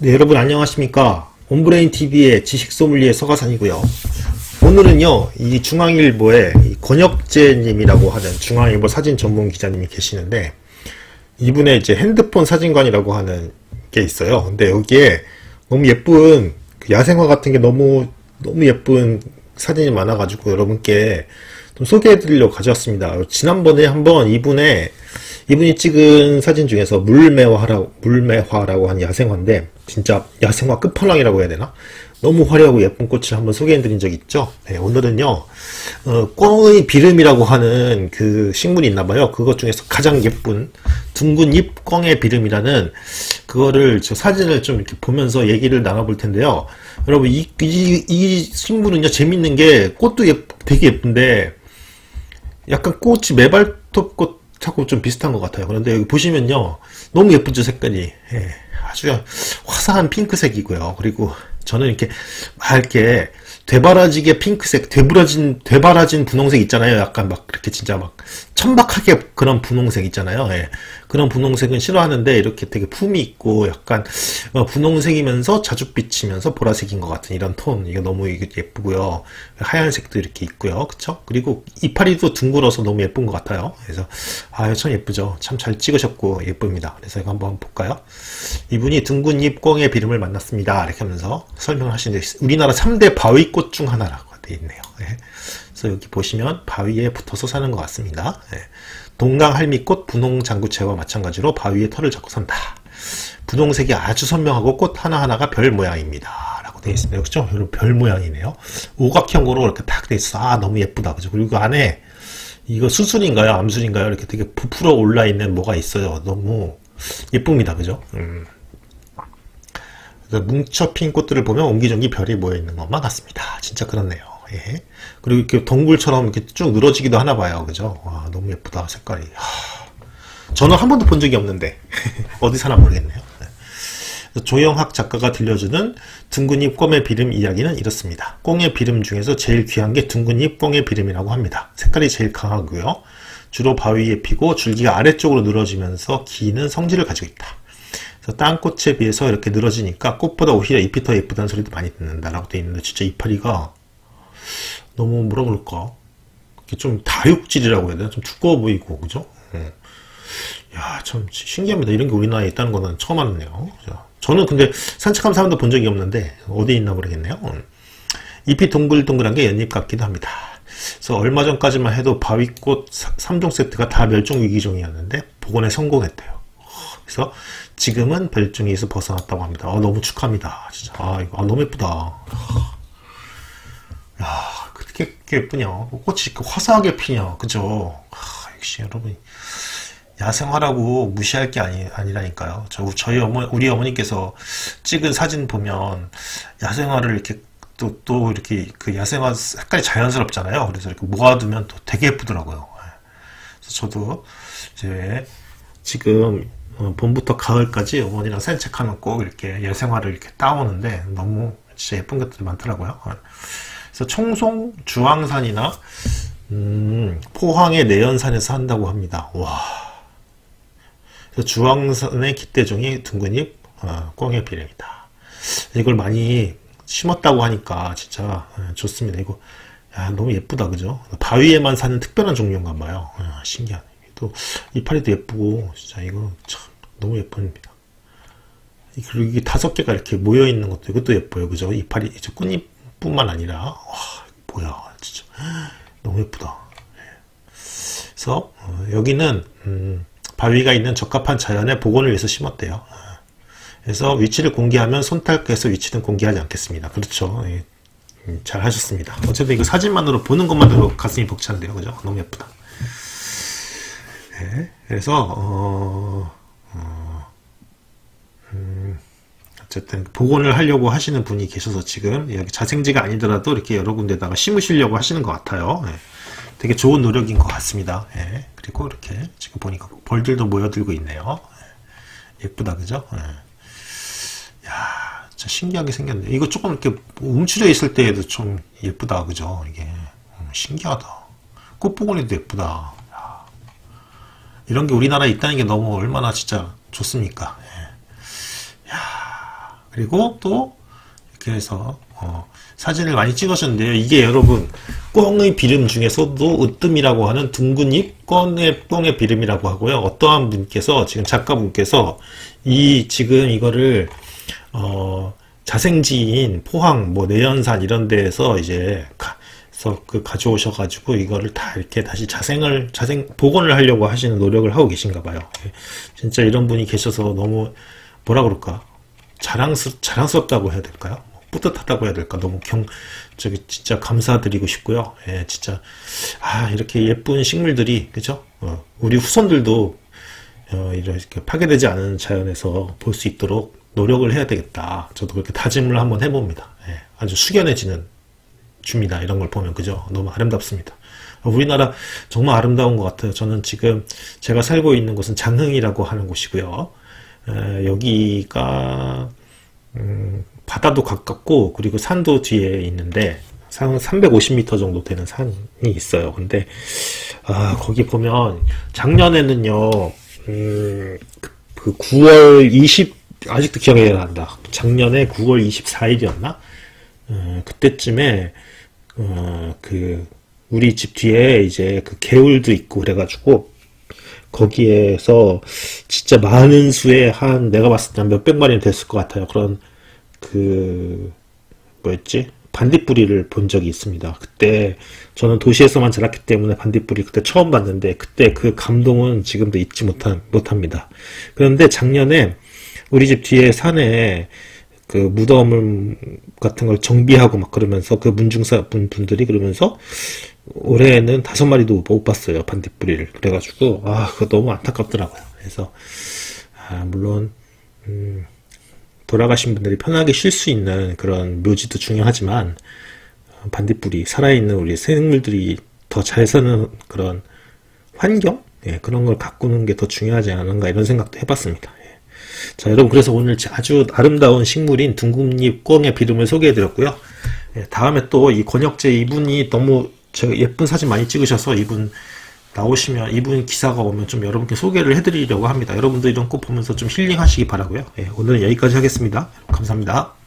네, 여러분 안녕하십니까. 온브레인TV의 지식소믈리에 서가산이고요. 오늘은요, 이 중앙일보에 이 권혁재님이라고 하는 중앙일보 사진 전문 기자님이 계시는데, 이분의 이제 핸드폰 사진관이라고 하는 게 있어요. 근데 여기에 너무 예쁜 야생화 같은 게 너무 예쁜 사진이 많아가지고 여러분께 좀 소개해드리려고 가져왔습니다. 지난번에 한번 이분이 찍은 사진 중에서 물매화라고 하는 야생화인데, 진짜 야생화 끝판왕이라고 해야 되나? 너무 화려하고 예쁜 꽃을 한번 소개해드린 적이 있죠. 네, 오늘은요, 꿩의 비름이라고 하는 그 식물이 있나봐요. 그것 중에서 가장 예쁜 둥근 잎 꿩의 비름이라는 그거를 저 사진을 좀 이렇게 보면서 얘기를 나눠볼 텐데요. 여러분, 이 식물은요, 재밌는 게 꽃도 되게 예쁜데, 약간 꽃이 메발톱꽃하고 좀 비슷한 것 같아요. 그런데 여기 보시면요, 너무 예쁘죠, 색깔이. 예, 아주 화사한 핑크색이고요. 그리고 저는 이렇게 맑게 되바라지게 핑크색, 되바라진 분홍색 있잖아요. 약간 막 이렇게 진짜 막 천박하게 그런 분홍색 있잖아요. 예. 그런 분홍색은 싫어하는데 이렇게 되게 품이 있고 약간 분홍색이면서 자줏빛이면서 보라색인 것 같은 이런 톤, 이거 너무 예쁘고요. 하얀색도 이렇게 있고요. 그쵸? 그리고 이파리도 둥글어서 너무 예쁜 것 같아요. 그래서 참 예쁘죠. 참 잘 찍으셨고 예쁩니다. 그래서 이거 한번 볼까요? 이분이 둥근 잎 꿩의 비름을 만났습니다. 이렇게 하면서 설명을 하시는데, 우리나라 3대 바위꽃 중 하나라고 되어 있네요. 예. 그래서 여기 보시면 바위에 붙어서 사는 것 같습니다. 예. 동강할미꽃 분홍장구채와 마찬가지로 바위에 털을 잡고 산다. 분홍색이 아주 선명하고 꽃 하나하나가 별 모양입니다. 라고 되어 있습니다. 그렇죠? 여러분, 별 모양이네요. 오각형으로 이렇게 딱 되어 있어. 너무 예쁘다. 그죠? 그리고 그 안에 이거 수술인가요? 암술인가요? 이렇게 되게 부풀어 올라 있는 뭐가 있어요. 너무 예쁩니다. 그죠? 뭉쳐 핀 꽃들을 보면 옹기종기 별이 모여 있는 것만 같습니다. 진짜 그렇네요. 예. 그리고 이렇게 덩굴처럼 이렇게 쭉 늘어지기도 하나 봐요. 그죠? 와, 너무 예쁘다. 색깔이. 저는 한 번도 본 적이 없는데 어디 사나 모르겠네요. 조영학 작가가 들려주는 둥근잎 꿩의 비름 이야기는 이렇습니다. 꿩의 비름 중에서 제일 귀한 게 둥근잎 꿩의 비름이라고 합니다. 색깔이 제일 강하고요. 주로 바위에 피고 줄기가 아래쪽으로 늘어지면서 기는 성질을 가지고 있다. 그래서 딴 꽃에 비해서 이렇게 늘어지니까 꽃보다 오히려 잎이 더 예쁘다는 소리도 많이 듣는다라고 되어 있는데, 진짜 이파리가 너무 뭐라 그럴까? 좀 다육질이라고 해야 되나? 좀 두꺼워 보이고, 그죠? 야, 참 신기합니다. 이런 게 우리나라에 있다는 거는 처음 알았네요. 저는 근데 산책하는 사람도 본 적이 없는데 어디 있나 모르겠네요. 잎이 동글동글한 게 연잎 같기도 합니다. 그래서 얼마 전까지만 해도 바위꽃 3종 세트가 다 멸종 위기종이었는데 복원에 성공했대요. 그래서 지금은 멸종위기에서 벗어났다고 합니다. 너무 축하합니다. 진짜. 이거 너무 예쁘다. 야, 그렇게 예쁘냐? 꽃이 이렇게 화사하게 피냐? 그죠? 역시 여러분, 야생화라고 무시할 게 아니라니까요. 우리 어머니께서 찍은 사진 보면 야생화를 이렇게 또 이렇게 그 야생화 색깔이 자연스럽잖아요. 그래서 이렇게 모아두면 또 되게 예쁘더라고요. 그래서 저도 이제 지금 봄부터 가을까지 어머니랑 산책하면 꼭 이렇게 야생화를 이렇게 따오는데 너무 진짜 예쁜 것들이 많더라고요. 그래서 청송 주황산이나 포항의 내연산에서 한다고 합니다. 와. 그래서 주황산의 깃대종이 둥근잎 꿩의 비름이다. 이걸 많이 심었다고 하니까 진짜 좋습니다. 이거 너무 예쁘다. 그죠? 바위에만 사는 특별한 종류인가 봐요. 신기하네. 또 이파리도 예쁘고 진짜 이거 참 너무 예쁩니다. 그리고 이게 5개가 이렇게 모여 있는 것도 이것도 예뻐요. 그죠? 이파리 이제 꽃잎뿐만 아니라 와, 뭐야 진짜 너무 예쁘다. 그래서 여기는 바위가 있는 적합한 자연의 복원을 위해서 심었대요. 그래서 위치를 공개하면 손탈해서 위치는 공개하지 않겠습니다. 그렇죠. 잘 하셨습니다. 어쨌든 이거 사진만으로 보는 것만으로 가슴이 벅찬데요. 그죠? 너무 예쁘다. 네, 그래서 어쨌든 복원을 하려고 하시는 분이 계셔서 지금 여기 자생지가 아니더라도 이렇게 여러 군데다가 심으시려고 하시는 것 같아요. 네, 되게 좋은 노력인 것 같습니다. 네, 그리고 이렇게 지금 보니까 벌들도 모여들고 있네요. 네, 예쁘다, 그죠? 네. 야, 진짜 신기하게 생겼네. 이거 조금 이렇게 움츠려 있을 때에도 좀 예쁘다, 그죠? 이게 신기하다. 꽃보고니도 예쁘다. 이런 게 우리나라에 있다는 게 너무 얼마나 진짜 좋습니까? 예. 야, 그리고 또 이렇게 해서 사진을 많이 찍으셨는데요. 이게 여러분 꿩의 비름 중에서도 으뜸이라고 하는 둥근잎 꿩의 비름이라고 하고요. 어떠한 분께서 지금 작가분께서 지금 이거를 자생지인 포항 뭐 내연산 이런 데에서 이제 가져오셔가지고 이거를 다 이렇게 다시 복원을 하려고 하시는 노력을 하고 계신가 봐요. 진짜 이런 분이 계셔서 너무 뭐라 그럴까, 자랑스럽다고 해야 될까요? 뿌듯하다고 해야 될까? 너무 진짜 감사드리고 싶고요. 예, 진짜 이렇게 예쁜 식물들이, 그죠? 우리 후손들도 이렇게 파괴되지 않은 자연에서 볼 수 있도록 노력을 해야 되겠다. 저도 그렇게 다짐을 한번 해봅니다. 예, 아주 숙연해지는 줍니다. 이런 걸 보면, 그죠? 너무 아름답습니다. 우리나라 정말 아름다운 것 같아요. 저는 지금 제가 살고 있는 곳은 장흥이라고 하는 곳이고요. 여기가 바다도 가깝고 그리고 산도 뒤에 있는데 350m 정도 되는 산이 있어요. 근데 거기 보면 작년에는요, 그 9월 20 아직도 기억이 난다. 작년에 9월 24일이었나? 그때쯤에 우리 집 뒤에 이제 그 개울도 있고 그래가지고 거기에서 진짜 많은 수의 내가 봤을 때 한 몇백 마리는 됐을 것 같아요. 그런 뭐였지? 반딧불이를 본 적이 있습니다. 그때 저는 도시에서만 자랐기 때문에 반딧불이 그때 처음 봤는데 그때 그 감동은 지금도 잊지 못합니다. 그런데 작년에 우리 집 뒤에 산에 그 무덤 같은 걸 정비하고 막 그러면서 그 문중사 분들이 그러면서 올해는 5마리도 못 봤어요. 반딧불이를. 그래가지고 그거 너무 안타깝더라고요. 그래서 물론 돌아가신 분들이 편하게 쉴 수 있는 그런 묘지도 중요하지만 반딧불이 살아있는 우리 생물들이 더 잘 사는 그런 환경? 예, 그런 걸 가꾸는 게 더 중요하지 않은가 이런 생각도 해봤습니다. 예. 자, 여러분, 그래서 오늘 아주 아름다운 식물인 둥근잎 꿩의 비름을 소개해드렸고요. 예, 다음에 또 이 권혁재 이분이 너무 예쁜 사진 많이 찍으셔서 이분 나오시면, 이분 기사가 오면 좀 여러분께 소개를 해드리려고 합니다. 여러분도 이런 거 보면서 좀 힐링하시기 바라고요. 예, 오늘은 여기까지 하겠습니다. 감사합니다.